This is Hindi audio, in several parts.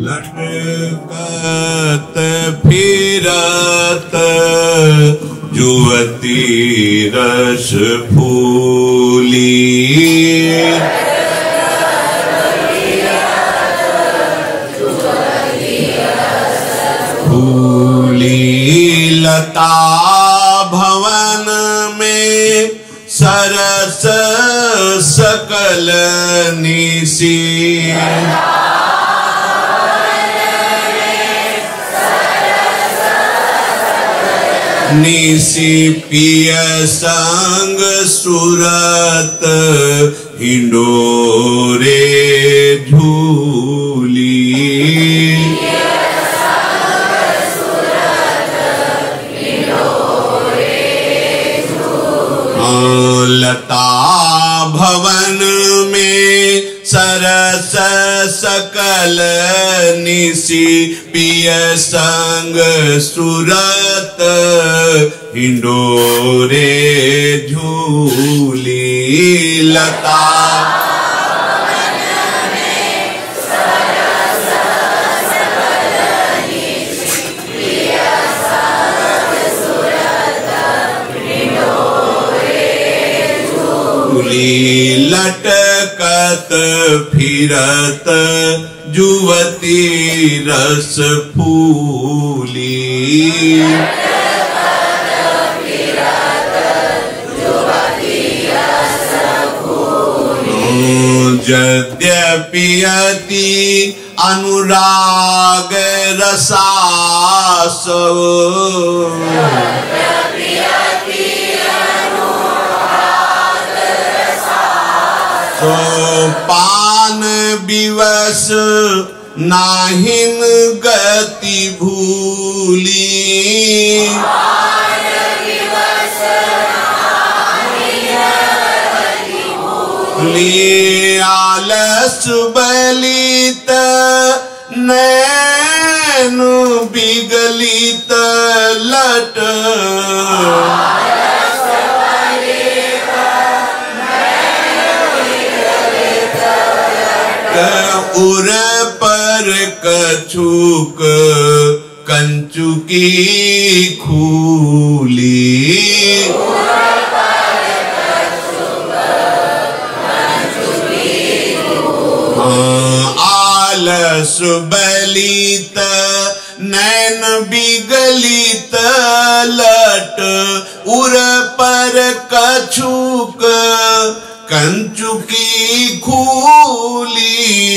लटकत फिरत जुवती रस फूली, लता भवन में सरस सकल निसी, निसी पिय संग सुरत हिंडोरे झूली, लता भवन में सरस सकल निसी पिय संग सुरत हिंडोरे झूली, लता लटकत फिरत जुवती रस फूली, यद्यपि अति अनुराग रसासो, तो पान विवश नाहिन गति भूली, आलस बलित नैन बिगलित लट, उर पर कछुक कंचुकी खूली, आलस बलित नैन बिगलित लट, उर पर कछुक कंचुकी खूली,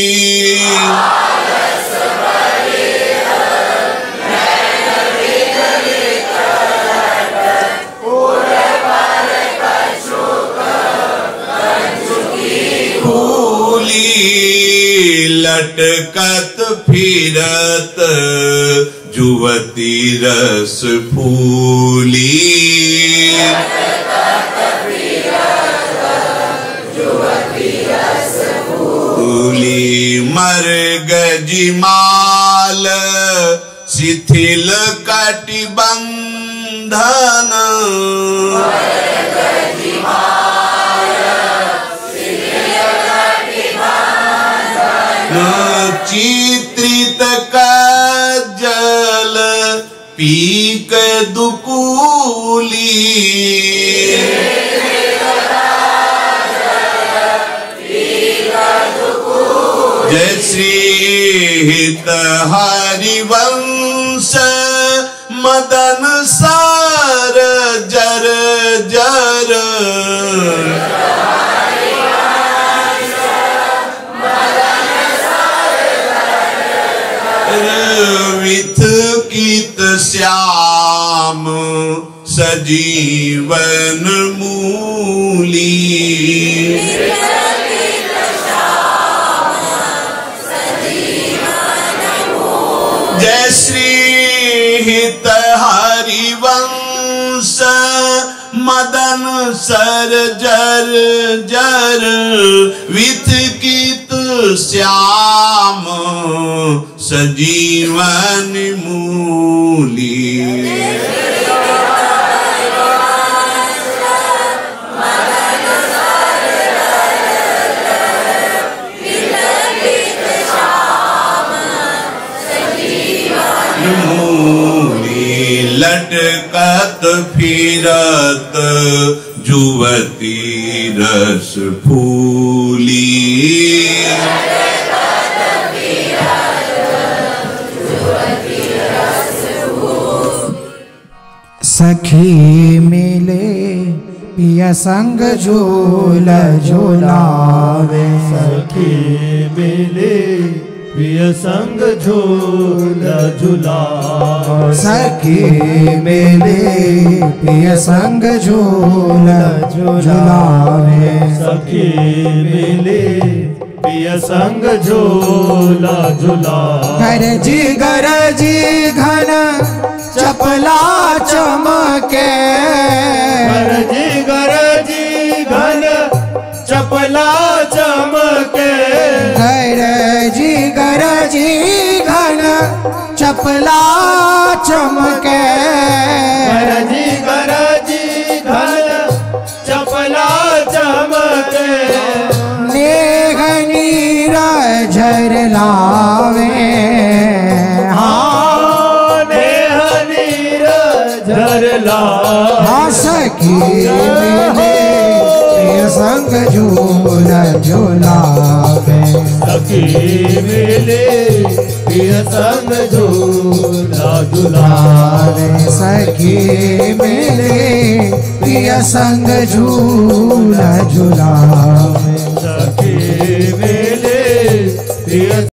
लटकत फिरत जुवती रस फूली, मर्ग जिमाल शिथिल कटिबंधन, चित्रित कज्जल पीक दुकूली, जय श्री हित हरिवंश मदन सार जर जर, विथ कीत श्याम सजीवन मूली, जय श्री हित हरिवंश मदन सर जर जर, विथ कीत श्याम सजीवन मूली, मूली लटकत फिरत जुवती रस फूली। सखी मिले पिया संग झूल झूलावे। सखी मिले पिया संग झूल झूलावे। सखी मिले पिया संग झूल झूलावे। सखी मिले पिया संग झूला झूलावे। गरजी घन चपला चमके। गरजी घन चपला चमके। गरजी घन चपला चमके। गरजी घन चपला चमके। नेह नीर झर लावे। हाँ सखी मिले पिया संग झूल झूलावे। सखी मिले पिया संग झूला झूलावे। सखी मिले पिया संग झूल झूलावे। सखी मिले पिया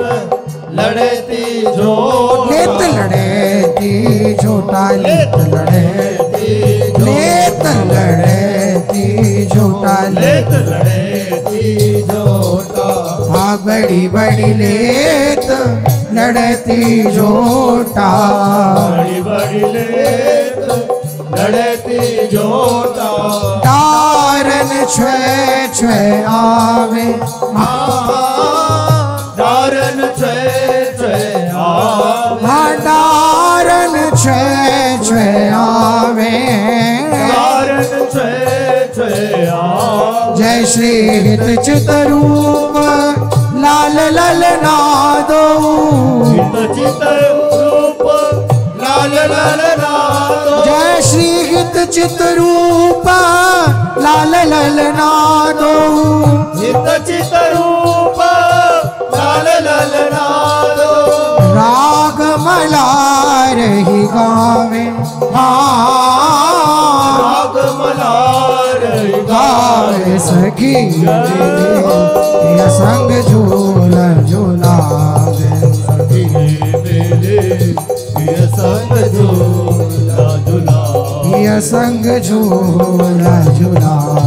लड़ती जो लेत लड़ती झूठा लेत लड़ती लेत लड़ती झूठा लेत लड़ती जोटा हाँ बड़ी बड़ी लेत लड़ती झूठा बड़ी बड़ी लेत लड़ती जोटा तारन छे छे आवे दारन छे छे आवे हाँ तारन छे छे आवे दारन छे छे आवे जय श्री हित चित रूप लाल लल नादो हित चित रूप लाल लाल नादो जय श्री हित चित रूप लाल लल नादो हित चित रूप लाल लाल नादो राग मलार ही गावे हाँ राग मलार गावे सखी प्रिय संग झूल झूलावे सखी मेले प्रिय संग झूला झूला प्रिय संग झूल झूलावे